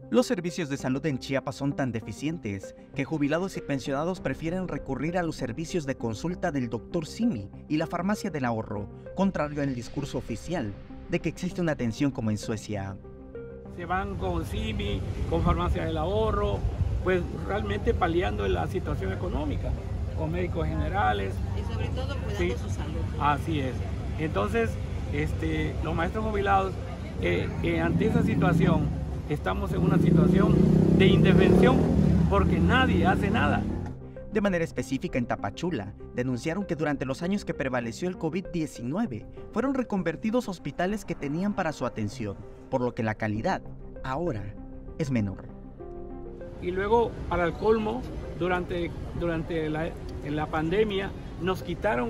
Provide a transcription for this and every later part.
Los servicios de salud en Chiapas son tan deficientes que jubilados y pensionados prefieren recurrir a los servicios de consulta del Dr. Simi y la farmacia del ahorro, contrario al discurso oficial de que existe una atención como en Suecia. Se van con Simi, con farmacia del ahorro, pues realmente paliando la situación económica, con médicos generales. Y sobre todo cuidando su salud. Así es. Entonces, los maestros jubilados, ante esa situación, estamos en una situación de indefensión porque nadie hace nada. De manera específica en Tapachula, denunciaron que durante los años que prevaleció el COVID-19, fueron reconvertidos hospitales que tenían para su atención, por lo que la calidad ahora es menor. Y luego, para el colmo, durante la pandemia, nos quitaron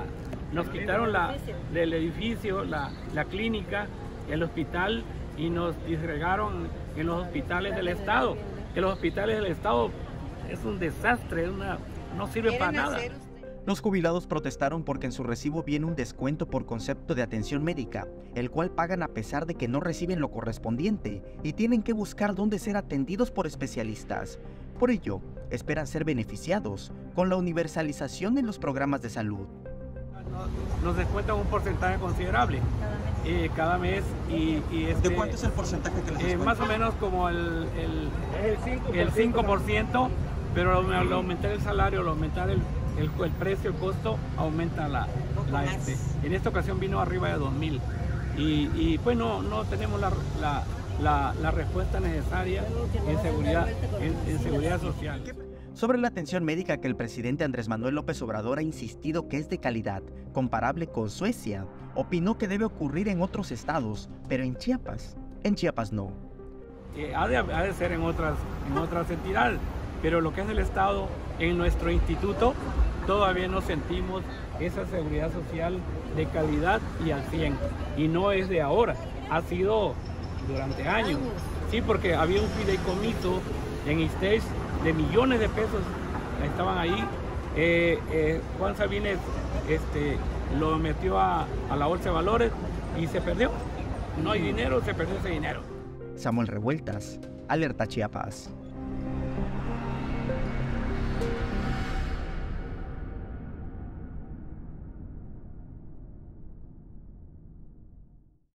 del edificio, la clínica, el hospital, y nos disgregaron en los hospitales del Estado. Que los hospitales del Estado es un desastre, no sirve para nada. Los jubilados protestaron porque en su recibo viene un descuento por concepto de atención médica, el cual pagan a pesar de que no reciben lo correspondiente y tienen que buscar dónde ser atendidos por especialistas. Por ello, esperan ser beneficiados con la universalización en los programas de salud. Nos descuentan un porcentaje considerable cada mes. ¿De cuánto es el porcentaje que les descuentan? Más o menos como el 5%, pero al aumentar el salario, al aumentar el precio, el costo, aumenta en esta ocasión vino arriba de 2,000 y pues no tenemos la respuesta necesaria en seguridad social. Sobre la atención médica que el presidente Andrés Manuel López Obrador ha insistido que es de calidad, comparable con Suecia, opinó que debe ocurrir en otros estados, pero en Chiapas no. Ha de ser en otras entidades, pero lo que es el estado, en nuestro instituto, todavía no sentimos esa seguridad social de calidad y al 100. Y no es de ahora, ha sido durante años. Sí, porque había un fideicomiso en ISSSTE de millones de pesos, estaban ahí. Juan Sabines lo metió a la bolsa de valores y se perdió. No hay dinero, se perdió ese dinero. Samuel Revueltas, Alerta Chiapas.